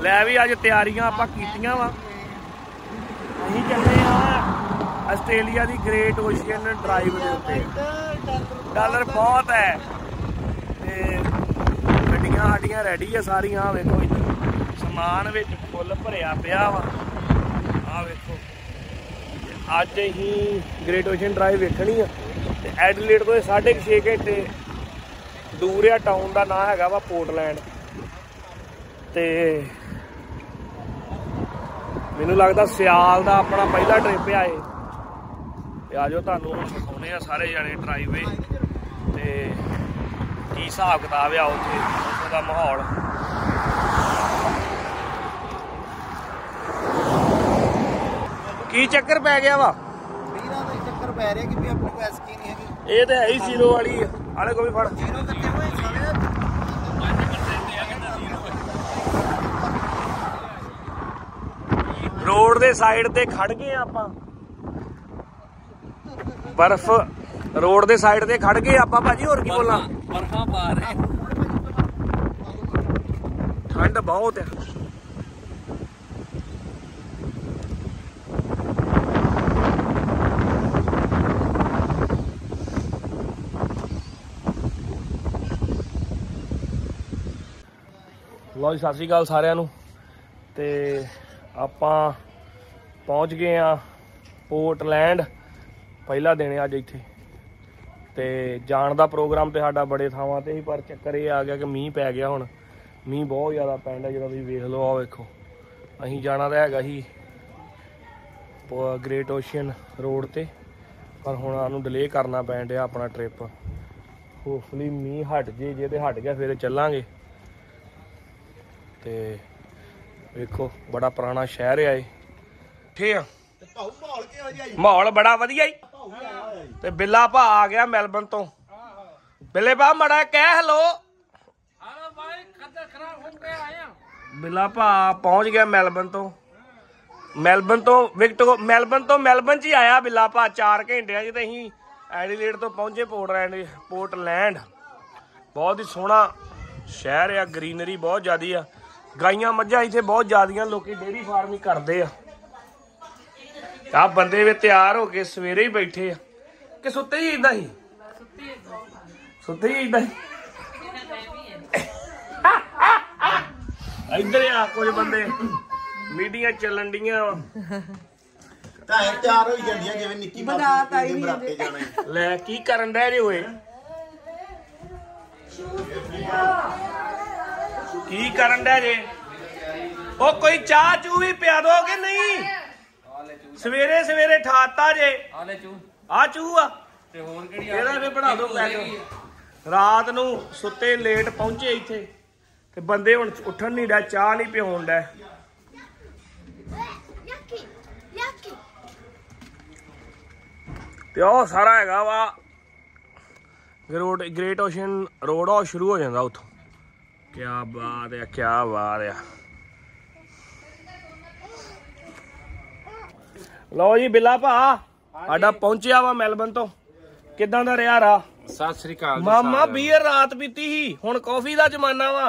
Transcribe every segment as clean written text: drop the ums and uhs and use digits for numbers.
लै भी अज तैयारियां आपां कीतियां वा असीं चले आस्ट्रेलिया की ग्रेट ओशियन ड्राइव के उत्ते डॉलर बहुत है ते गड्डियां साडियां रेडी है सारियां वेखो समान विच फुल भरिया पिया वा आ वेखो अज असीं ग्रेट ओशियन ड्राइव वेखनी है ते एडिलेड तो 6.5 घंटे दूर आ टाउन का नाम हैगा वा पोर्टलैंड ते मैनूं लगदा सियाल का अपना पहला ट्रिप है आ जाओ तुहानूं दिखाउने आ सारे जने ड्राइवे ते की हिसाब किताब आ उत्थे उत्थों दा माहौल की चक्कर पै गया वा चक्कर पै रहा कि अपने को एसकी नहीं है ये तो है ही जीरो वाली आले को भी फड़ रोड दे साइड ते खड़ गए आपां बर्फ रोड दे साइड ते खड़ गए आपां भाजी होर की बोलां बर्फां पा रहे ठंड बहुत है लो जी सत श्री अकाल सारिਆਂ ਨੂੰ ਤੇ ਆਪਾਂ पहुंच गए हाँ पोर्टलैंड पहला दिन अज इत्थे ते जाण दा प्रोग्राम तो साडा बड़े थावां ते ही पर चक्कर ये आ गया कि मींह पै गया हुण मींह बहुत ज़्यादा पैंदा जिद्दां तुसीं वेख लो आ वेखो असीं जाना तो हैगा ही ग्रेट ओशियन रोड ते पर हुण सानूं डिले करना पैण डिया अपना ट्रिप होपफुली मींह हट जे तो हट गया फिर चलांगे ते वेखो बड़ा पुराना शहर है ठीक माहौल बड़ा वधिया ते बिल्ला भा आ गया मेलबर्न तो बिल्ले भा मड़ा कह हेलो बिल्ला भा पहुंच गया मेलबर्न तो मेलबर्न च ही आया बिल्ला भा 4 घंटे च ते असीं एडिलेड तो पहुंचे पोर्टलैंड बहुत ही सोहना शहर है ग्रीनरी बहुत ज़्यादा है गाइयां मझां इत्थे बहुत ज़्यादा लोग डेयरी फार्मिंग करते हैं आ बंदे भी तैयार हो के सवेरे ही बैठे आ कि सुते ही इदा ही इधर आ कुछ बंदे मीडिया चलन दियां तैयार हो जांदियां जिवें निक्की मासी दे बराते जाना ले की करन दे जे होए की करन दे जे ओ कोई चाह चू भी पिया दो कि नहीं सवेरे सवेरे ठाता जे आ चूहा बना दो रात नू सुते लेट पहुंचे इत्थे ते बंदे हुण उठन नहीं डे चाह नहीं पियाउण डे ते ओह सारा हैगा वा ग्रेट ओशियन रोड और शुरू हो जाता उतों क्या बात है लो जी बिल्ला भा साडा पहुंचिया वा मेलबर्न तो किदां दा रहा राह सत श्री अकाल मामा बीयर रात पीती ही हुण कॉफी दा जमाना वा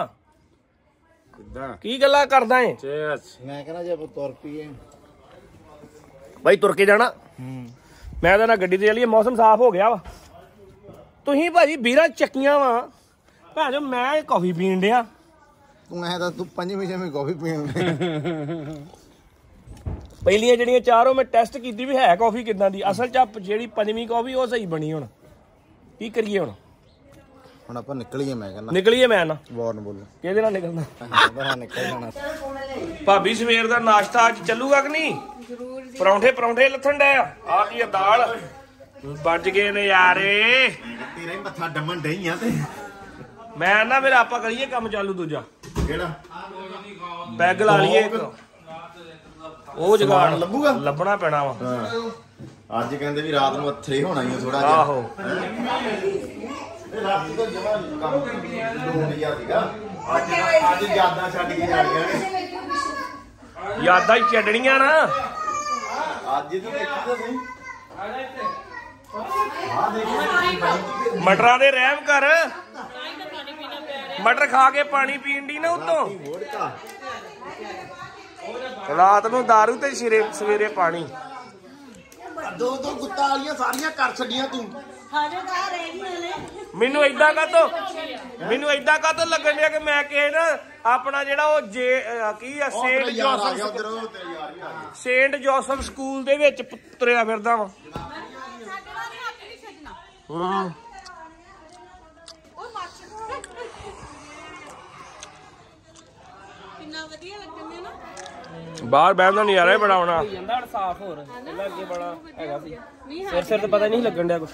की गल्लां करदा है मैं कहना जे तुर पीए भाई तुर के जाना मैं तो ना गड्डी ते चलिए मौसम साफ हो गया वा तुसीं भाजी बीरां चक्कियां वा भैन जो मैं कॉफी पीन डिया तू तू 5वीं कॉफी पीन पहलियां जड़ियां चारों मैं टेस्ट की भी है कॉफी किदां दी असल च जी 5वीं कॉफी वो सही बनी हुण की करिए हुण आपां निकलीए मैं कहना निकलीए मैं ना वार्न बोलो किहदे नाल निकलना निकल जाना भाभी सवेर दा नाश्ता अज चलूगा कि नहीं परौंठे लथन डे आ की दाल बज गए ने यारे तेरा ही मत्था डमन डई आ ते मैं ना फिर आपा करिए काम चालू दूजा केड़ा पैग ला लिए एक ਉਹ ਜਗਾੜ ਲੱਭੂਗਾ ਲੱਭਣਾ ਪੈਣਾ ਵਾ ਅੱਜ ਕਹਿੰਦੇ ਵੀ ਰਾਤ ਨੂੰ ਅੱਥਰੇ ਹੋਣਾ ਹੀ ਥੋੜਾ ਜਿਹਾ ਆਹੋ ਰਾਤੀ ਤੋਂ ਜਮਾ ਕੰਮ ਲੋੜ ਜਿਆ ਸੀਗਾ ਅੱਜ ਯਾਦਾਂ ਛੱਡ ਕੇ ਜਾਣੀਆਂ ਨੇ ਯਾਦਾਂ ਹੀ ਛੱਡਣੀਆਂ ਨਾ ਅੱਜ ਤੂੰ ਦੇਖੀ ਤਾਂ ਸਹੀ ਮਟਰਾਂ ਦੇ ਰਹਿਮ ਕਰ ਮਟਰ ਖਾ ਕੇ ਪਾਣੀ ਪੀਣ ਦੀ ਨਾ ਉਤੋਂ ਰਾਤ ਨੂੰ ਦਾਰੂ ਤੇ ਸਵੇਰੇ ਪਾਣੀ। ਦੋ ਗੁੱਤਾਂ ਵਾਲੀਆਂ ਸਾਰੀਆਂ ਕਰ ਛੱਡੀਆਂ ਤੂੰ। ਮੈਨੂੰ ਏਦਾਂ ਕਾਤੋਂ ਲੱਗਣ ਡਿਆ ਕਿ ਮੈਂ ਕਿਸੇ ਨਾ ਆਪਣਾ ਜਿਹੜਾ ਉਹ ਕੀ ਆ ਸੇਂਟ ਜੋਸਫ ਸਕੂਲ ਦੇ ਵਿੱਚ ਤੁਰਿਆ ਫਿਰਦਾ ਵਾ। ਬਾਹਰ ਬਹਿਣ ਦਾ ਨਜ਼ਾਰਾ ਹੀ ਬੜਾ ਆਉਣਾ। ਸਾਫ ਹੋਰ ਅੱਗੇ ਬੜਾ ਹੈਗਾ ਸੀ ਸਿਰ ਤੇ ਪਤਾ ਨਹੀਂ ਲੱਗਣ ਡਿਆ ਕੁਛ।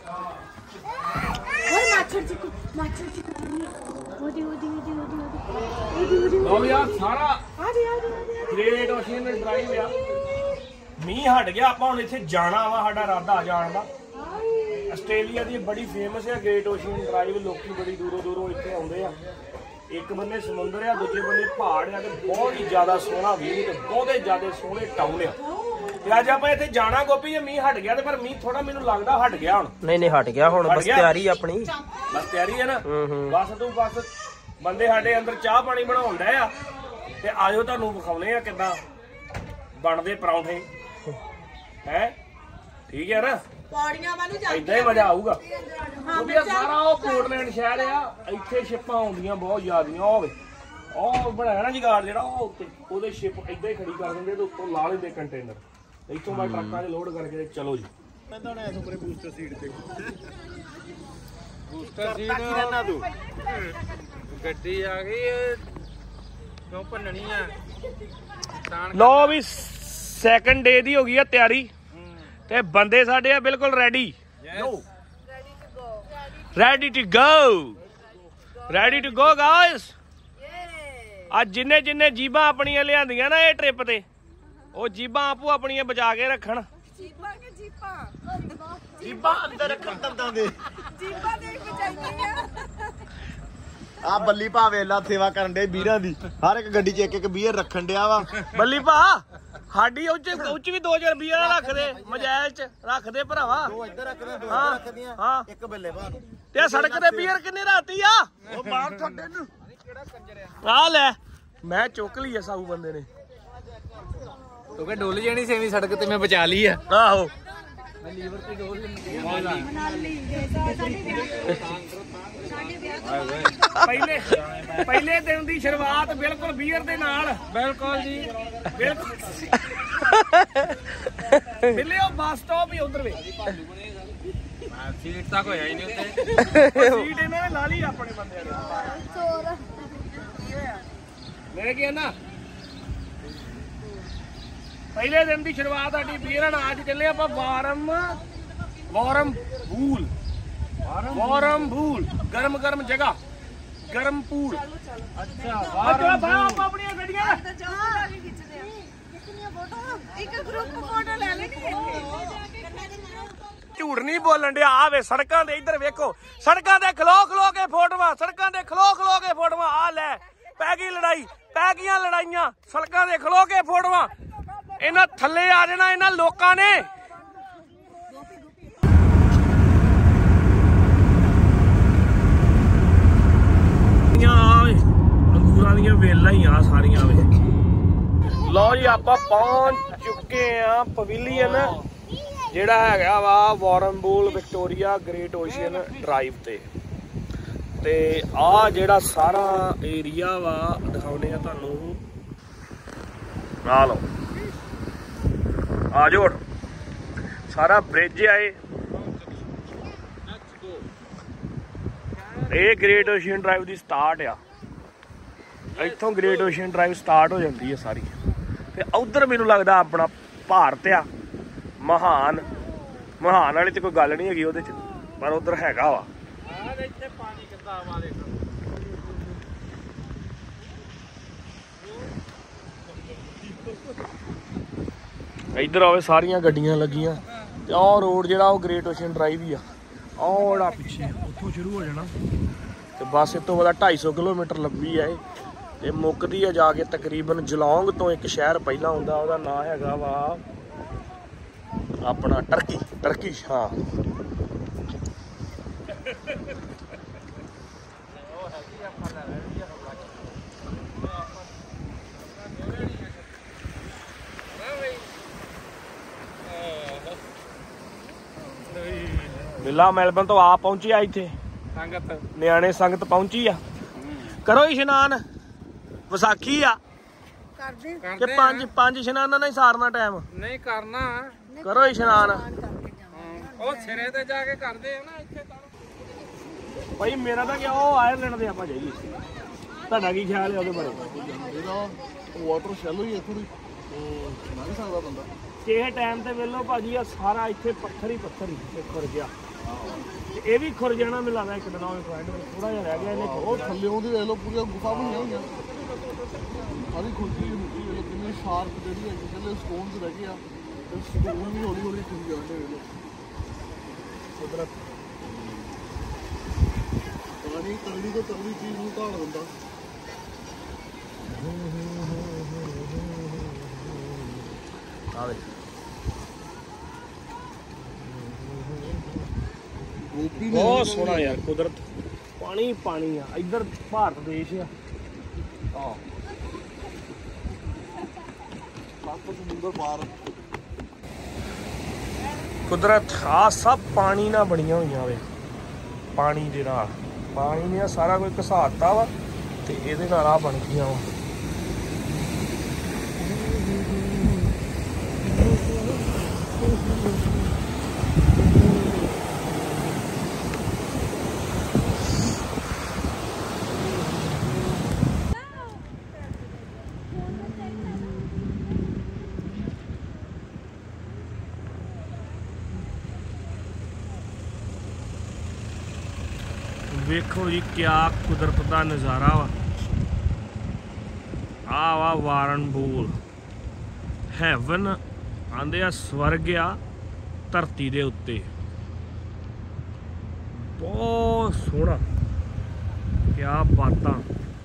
ਸਾਰਾ ਗ੍ਰੇਟ ਓਸ਼ੀਅਨ ਡਰਾਈਵ ਆ। ਮੀਂਹ ਹਟ ਗਿਆ, ਆਪਾਂ ਹੁਣ ਇੱਥੇ ਜਾਣਾ ਵਾ, ਸਾਡਾ ਇਰਾਦਾ ਜਾਣ ਦਾ। ਆਸਟ੍ਰੇਲੀਆ ਦੀ ਬੜੀ ਫੇਮਸ ਹੈ ਗ੍ਰੇਟ ਓਸ਼ੀਅਨ ਡਰਾਈਵ। ਲੋਕੀ ਬੜੀ ਦੂਰੋਂ ਇੱਥੇ ਆਉਂਦੇ ਆ। ਇੱਕ ਬੰਨੇ ਸਮੁੰਦਰ ਆ, ਦੂਜੇ ਬੰਨੇ ਪਹਾੜ ਆ ਤੇ ਬਹੁਤ ਹੀ ਜ਼ਿਆਦਾ ਸੋਹਣਾ ਵੀਊ ਤੇ ਬਹੁਤੇ ਜ਼ਿਆਦਾ ਸੋਹਣੇ ਟਾਊਨ ਆ। ਤੇ ਅੱਜ ਆਪਾਂ ਇੱਥੇ ਜਾਣਾ ਗੋਪੀ, ਜੇ ਮੀਂਹ ਹਟ ਗਿਆ ਤੇ ਪਰ ਮੀਂਹ ਥੋੜਾ ਮੈਨੂੰ ਲੱਗਦਾ ਹਟ ਗਿਆ ਹੁਣ। ਨਹੀਂ ਹਟ ਗਿਆ ਹੁਣ, ਬਸ ਤਿਆਰੀ ਆਪਣੀ, ਬਸ ਤਿਆਰੀ ਹੈ ਨਾ। ਬਸ ਬੰਦੇ ਸਾਡੇ ਅੰਦਰ ਚਾਹ ਪਾਣੀ ਬਣਾਉਣ ਡਏ ਆ ਤੇ ਆਜੋ ਤੁਹਾਨੂੰ ਵਿਖਾਉਣੇ ਆ ਕਿੱਦਾਂ ਬਣਦੇ ਪਰੌਂਠੇ ਹੈ। ਠੀਕ ਹੈ ਨਾ, ਏਦਾਂ ਹੀ ਮਜ਼ਾ ਆਊਗਾ। ਸਾਰਾ ਉਹ ਪੋਰਟਲੈਂਡ ਸ਼ਹਿਰ ਆ, ਇੱਥੇ ਸ਼ਿਪਾਂ ਆਉਂਦੀਆਂ ਬਹੁਤ ਜ਼ਿਆਦੀਆਂ। ਉਹ ਬਣਾਇਆ ਨਾ ਜਗਾੜ ਜਿਹੜਾ ਉਹ ਉੱਤੇ, ਉਹਦੇ ਸ਼ਿਪ ਏਦਾਂ ਹੀ ਖੜੀ ਕਰ ਦਿੰਦੇ ਤੇ ਉੱਤੋਂ ਲਾ ਲੈਂਦੇ ਕੰਟੇਨਰ। ਇੱਥੋਂ ਮੈਂ ਟਰੱਕਾਂ 'ਚ ਲੋਡ ਕਰਕੇ ਚਲੋ ਜੀ। ਬੂਸਟਰ ਸੀਟ ਤੇ ਤੂੰ ਗੱਡੀ ਆ ਗਈ, ਕਿਉਂ ਭੰਨਣੀ ਆ। ਲੋ ਵੀ ਸੈਕੰਡ ਡੇ ਦੀ ਹੋ ਗਈ ਆ ਤਿਆਰੀ ਤੇ ਬੰਦੇ ਸਾਡੇ ਆ ਬਿਲਕੁਲ ਰੈਡੀ ਟੂ ਗੋ ਗਾਇਸ। ਅੱਜ ਜਿੰਨੇ ਜੀਬਾਂ ਆਪਣੀਆਂ ਲਿਆਂਦੀਆਂ ਨਾ ਇਹ ਟ੍ਰਿਪ ਤੇ, ਉਹ ਜੀਬਾਂ ਆਪੋ ਆਪਣੀਆਂ ਬਚਾ ਕੇ ਰੱਖਣ। ਜੀਬਾਂ ਅੰਦਰ ਰੱਖਣ ਦੰਦਾਂ ਦੇ। ਆ ਬੱਲੀ ਭਾ ਵੇਲਾ ਸੇਵਾ ਕਰਨ ਦੇ ਵੀਰਾਂ ਦੀ, ਹਰ ਇੱਕ ਗੱਡੀ 'ਚ ਇੱਕ ਬੀਅਰ ਰੱਖਣ ਡਿਆ ਵਾ। ਬੱਲੀ ਭਾ ਸਾਡੀ ਉੱਚ ਵੀ 2000 ਬੀਅਰ ਰੱਖਦੇ, ਮਜਾਇਲ 'ਚ ਰੱਖਦੇ ਭਰਾਵਾ। ਦੋ ਇੱਧਰ ਰੱਖਦੇ, ਦੋ ਇੱਧਰ ਰੱਖਦੀਆਂ। ਹਾਂ, ਇੱਕ ਬੱਲੇ ਭਾ ਨੂੰ। ਤੇ ਸੜਕ ਤੇ ਬੀਅਰ ਕਿੰਨੇ ਰਾਤੀ ਆ? ਉਹ ਬਾਹਰ ਛੱਡੇ ਨੂੰ ਕਿਹੜਾ ਕੰਜਰ ਆ ਲੈ, ਮੈਂ ਚੁੱਕ ਲਈ ਆ ਸਾਊ ਬੰਦੇ ਨੇ। ਕਿਉਂਕਿ ਡੋਲ ਜਾਣੀ ਸੇਵੀਂ ਸੜਕ ਤੇ ਮੈਂ ਬਚਾ ਲਈ ਆ। ਆਹੋ ਲੀਵਰ ਤੇ ਡੋਲ ਪਹਿਲੇ ਦਿਨ ਦੀ ਸ਼ੁਰੂਆਤ ਬਿਲਕੁਲ ਬੀਅਰ ਦੇ ਨਾਲ। ਬਿਲਕੁਲ ਜੀ, ਬਿਲਕੁਲ। ਮਿਲੇ ਉਹ ਬੱਸ ਸਟਾਪ ਹੀ ਉਧਰ ਵੇ। ਸੀਟ ਤੱਕ ਹੋਇਆ ਹੀ ਨਹੀਂ ਉੱਤੇ। ਸੀਟ ਇਹਨਾਂ ਨੇ ਲਾ ਲਈ ਆਪਣੇ ਬੰਦਿਆਂ ਨੇ। ਮੇਰੇ ਕੀ ਨਾ ਪਹਿਲੇ ਦਿਨ ਦੀ ਸ਼ੁਰੂਆਤ ਸਾਡੀ ਬੀਅਰ ਨਾਲ। ਅੱਜ ਚੱਲੇ ਆਪਾਂ ਵਾਰਮ ਬੂਲ ਗਰਮ ਜਗ੍ਹਾ, ਗਰਮ ਪੂਲ। ਅੱਛਾ ਆਪਣੀਆਂ ਗੱਡੀਆਂ ਝੂਠ ਨਹੀਂ ਬੋਲਣ ਡਿਆ। ਆ ਵੇ ਸੜਕਾਂ ਦੇ ਇੱਧਰ ਵੇਖੋ, ਸੜਕਾਂ ਤੇ ਖਲੋ ਕੇ ਫੋਟੋਆਂ, ਸੜਕਾਂ ਤੇ ਖਲੋ ਕੇ ਫੋਟੋਆਂ। ਆ ਲੈ ਪੈ ਗਈ ਲੜਾਈ, ਪੈ ਗਈਆਂ ਲੜਾਈਆਂ, ਸੜਕਾਂ ਤੇ ਖਲੋ ਕੇ ਫੋਟੋਆਂ। ਇਹਨਾਂ ਥੱਲੇ ਆ ਜਾਣਾ ਇਹਨਾਂ ਲੋਕਾਂ ਨੇ। ਅੰਗੂਰਾਂ ਦੀਆਂ ਵੇਲਾਂ ਹੀ ਆ ਸਾਰੀਆਂ ਵੇ। ਲਓ ਜੀ ਆਪਾਂ ਪਹੁੰਚ ਚੁੱਕੇ ਆ ਪਵੇਲੀਅਨ, ਜਿਹੜਾ ਹੈਗਾ ਵਾ Warrnambool Victoria Great Ocean Drive ਤੇ ਆ ਜਿਹੜਾ ਸਾਰਾ ਏਰੀਆ ਵਾ ਦਿਖਾਉਣੇ ਆ ਤੁਹਾਨੂੰ। ਆ ਲਓ, ਆ ਜਾਓ। ਸਾਰਾ ਬ੍ਰਿਜ ਆ ਇਹ ਗ੍ਰੇਟ ਓਸ਼ੀਅਨ ਡਰਾਈਵ ਦੀ ਸਟਾਰਟ ਆ। ਇੱਥੋਂ ਗ੍ਰੇਟ ਓਸ਼ੀਅਨ ਡਰਾਈਵ ਸਟਾਰਟ ਹੋ ਜਾਂਦੀ ਹੈ ਸਾਰੀ। ਤੇ ਉਧਰ ਮੈਨੂੰ ਲੱਗਦਾ ਆਪਣਾ ਭਾਰਤ ਆ, ਮਹਾਨ ਵਾਲੀ ਤੇ ਕੋਈ ਗੱਲ ਨਹੀਂ ਹੈਗੀ ਉਹਦੇ ਚ, ਪਰ ਉਧਰ ਹੈਗਾ ਵਾ। ਇੱਧਰ ਆਵੇ ਸਾਰੀਆਂ ਗੱਡੀਆਂ ਲੱਗੀਆਂ ਤੇ ਆਹ ਰੋਡ ਜਿਹੜਾ ਉਹ ਗ੍ਰੇਟ ਓਸ਼ੀਅਨ ਡਰਾਈਵ ਹੀ ਆ। ਆਹ ਜਿਹੜਾ ਪਿੱਛੇ ਉੱਥੋਂ ਸ਼ੁਰੂ ਹੋ ਜਾਣਾ ਤੇ ਬਸ ਇਹ ਤੋਂ ਬਾਅਦ 250 ਕਿਲੋਮੀਟਰ ਲੰਬੀ ਆ ਇਹ ਤੇ ਮੁੱਕਦੀ ਆ ਜਾ ਕੇ ਤਕਰੀਬਨ ਜਲੌਂਗ ਤੋਂ ਇੱਕ ਸ਼ਹਿਰ ਪਹਿਲਾਂ ਆਉਂਦਾ, ਉਹਦਾ ਨਾਂ ਹੈਗਾ ਵਾ ਆਪਣਾ ਟਰਕਿਸ਼। ਹਾਂ ਵਿਲਾ ਮੈਲਬਨ ਤੋਂ ਆ ਪਹੁੰਚੀ ਆ ਇੱਥੇ ਸੰਗਤ ਨਿਆਣੇ ਸੰਗਤ ਪਹੁੰਚੀ ਆ। ਕਰੋ ਇਸ਼ਨਾਨ, ਵਿਸਾਖੀ ਆ ਕਿ ਪੰਜ ਇਸ਼ਨਾਨਾਂ ਨਾਲ ਹੀ ਸਾਰਨਾ ਟਾਈਮ ਨਹੀਂ ਕਰਨਾ। ਕਰੋ ਇਸ਼ਨਾਨ। ਉਹ ਸਿਰੇ ਤੇ ਜਾ ਕੇ ਕਰਦੇ ਆ ਨਾ ਇੱਥੇ ਤਾਂ। ਭਾਈ ਮੇਰਾ ਤਾਂ ਕਿ ਉਹ ਆਇਰਲੈਂਡ ਦੇ ਆਪਾਂ ਜਾਈਏ, ਤੁਹਾਡਾ ਕੀ ਖਿਆਲ ਹੈ ਉਹਦੇ ਬਾਰੇ? ਵਾਟਰ ਸ਼ੈਲੋ ਹੀ ਇੱਥੋਂ ਦੀ ਨਹੀਂ ਸਕਦਾ ਬੰਦਾ ਕਿਸੇ ਟਾਈਮ ਤੇ ਵੇਲੋ ਭਾਜੀ ਆ ਸਾਰਾ ਇੱਥੇ ਪੱਥਰ ਹੀ ਖੁਰ ਗਿਆ। ਇਹ ਵੀ ਖੁਰ ਜਾਣਾ ਮੈਨੂੰ ਲੱਗਦਾ ਇੱਕ ਦਿਨ ਥੋੜਾ ਜਿਹਾ ਰਹਿ ਗਿਆ ਇਹਨੇ। ਉਹ ਥੱਲੇ ਉਹਦੀ ਵੇਖ ਲਓ ਪੂਰੀਆਂ ਗੁਫਾ ਬਣੀਆਂ ਹੋਈਆਂ ਸਾਰੀ ਖੁਰਕੀ ਹੁੰਦੀ ਵੇਖ ਲਓ ਕਿੰਨੀ ਸ਼ਾਰਪ ਜਿਹੜੀ ਹੈ ਕਹਿੰਦੇ ਸਟੋਨਸ ਰਹਿ ਗਏ ਆ ਤੇ ਸਟੋਨ ਵੀ ਹੌਲੀ ਹੌਲੀ ਖੁਰ ਜਾਂਦੇ ਵੇਖ ਲਓ ਕੁਦਰਤ ਪਾਣੀ ਤਲੀ ਤੋਂ ਤਲੀ ਚੀਜ਼ ਨੂੰ ਢਾਲ ਦਿੰਦਾ। ਬਹੁਤ ਸੋਹਣਾ ਯਾਰ ਕੁਦਰਤ, ਪਾਣੀ ਪਾਣੀ ਆ। ਇੱਧਰ ਭਾਰਤ ਦੇਸ਼ ਆ। ਸਮੁੰਦਰ ਪਾਰ ਕੁਦਰਤ ਆ ਸਭ ਪਾਣੀ ਨਾਲ ਬਣੀਆਂ ਹੋਈਆਂ ਵੇ। ਪਾਣੀ ਦੇ ਨਾਲ ਪਾਣੀ ਨੇ ਸਾਰਾ ਕੁਝ ਘਸਾਤਾ ਵਾ ਤੇ ਇਹਦੇ ਨਾਲ ਆ ਬਣ ਗਈਆਂ ਵਾ। ਵੇਖੋ ਜੀ ਕਿਆ ਕੁਦਰਤ ਦਾ ਨਜ਼ਾਰਾ ਵਾ। ਆ ਵਾ ਵਾਰਨਬੂਲ ਹੈਵਨ ਆਂਦੇ ਆ, ਸਵਰਗ ਆ ਧਰਤੀ ਦੇ ਉੱਤੇ। ਬਹੁਤ ਸੋਹਣਾ, ਕਿਆ ਬਾਤਾਂ।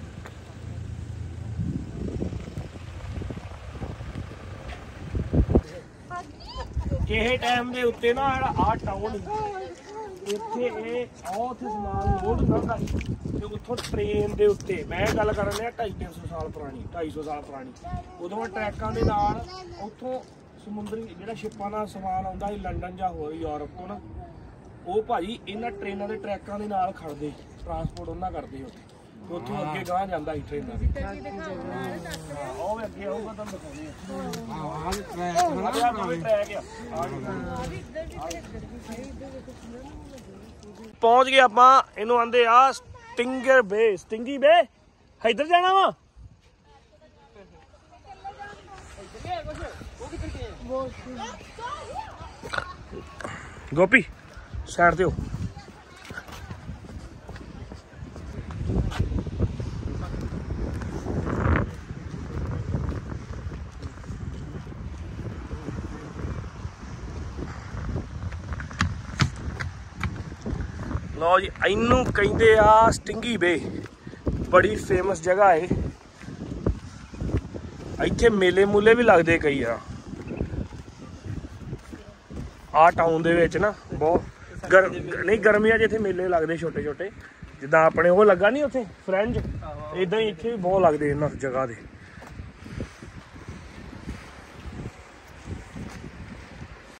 ਕਿਸੇ ਟਾਈਮ ਦੇ ਉੱਤੇ ਨਾ ਆ ਟਾਊਨ ਇੱਥੇ ਇਹ ਉੱਥੇ ਸਮਾਨ ਲੋਡ ਹੁੰਦਾ ਸੀ ਤੇ ਉੱਥੋਂ ਟ੍ਰੇਨ ਦੇ ਉੱਤੇ, ਮੈਂ ਗੱਲ ਕਰਨ ਲਿਆ 250 ਸਾਲ ਪੁਰਾਣੀ, 250 ਸਾਲ ਪੁਰਾਣੀ, ਉਦੋਂ ਟਰੈਕਾਂ ਦੇ ਨਾਲ ਉੱਥੋਂ ਸਮੁੰਦਰੀ ਜਿਹੜਾ ਸ਼ਿਪਾਂ ਦਾ ਸਮਾਨ ਆਉਂਦਾ ਸੀ ਲੰਡਨ ਜਾਂ ਹੋਰ ਯੂਰਪ ਤੋਂ ਨਾ, ਉਹ ਭਾਜੀ ਇਹਨਾਂ ਟ੍ਰੇਨਾਂ ਦੇ ਟਰੈਕਾਂ ਦੇ ਨਾਲ ਖੜਦੇ, ਟਰਾਂਸਪੋਰਟ ਉਹਨਾਂ ਕਰਦੇ ਉੱਥੇ, ਉੱਥੋਂ ਅੱਗੇ ਗਾਂਹ ਜਾਂਦਾ ਸੀ ਟ੍ਰੇਨਾਂ ਦੀ। ਉਹ ਵੀ ਅੱਗੇ ਆਊਗਾ ਤੁਹਾਨੂੰ ਦਿਖਾਉਂਦੇ ਆ। ਪਹੁੰਚ ਗਏ ਆਪਾਂ, ਇਹਨੂੰ ਆਂਦੇ ਆ ਸਟਿੰਗਰ ਬੇ, ਸਟਿੰਗੀ ਬੇ। ਇੱਧਰ ਜਾਣਾ ਵਾ ਗੋਪੀ, ਸਾਈਡ ਤੇ ਹੋ। ਲਓ ਜੀ, ਇਹਨੂੰ ਕਹਿੰਦੇ ਆ ਸਟਿੰਗੀ ਬੇ, ਬੜੀ ਫੇਮਸ ਜਗ੍ਹਾ ਏ। ਇੱਥੇ ਮੇਲੇ ਮੂਲੇ ਵੀ ਲੱਗਦੇ ਕਈ ਆ। ਆ ਟਾਊਨ ਦੇ ਵਿੱਚ ਨਾ ਬਹੁਤ ਨਹੀਂ ਗਰਮੀਆਂ 'ਚ ਇੱਥੇ ਮੇਲੇ ਲੱਗਦੇ ਛੋਟੇ ਛੋਟੇ, ਜਿੱਦਾਂ ਆਪਣੇ ਉਹ ਲੱਗਾ ਨਹੀਂ ਉੱਥੇ ਫਰੈਂਚ, ਇਦਾਂ ਹੀ ਇੱਥੇ ਵੀ ਬਹੁਤ ਲੱਗਦੇ ਇਹਨਾਂ ਜਗ੍ਹਾ ਦੇ।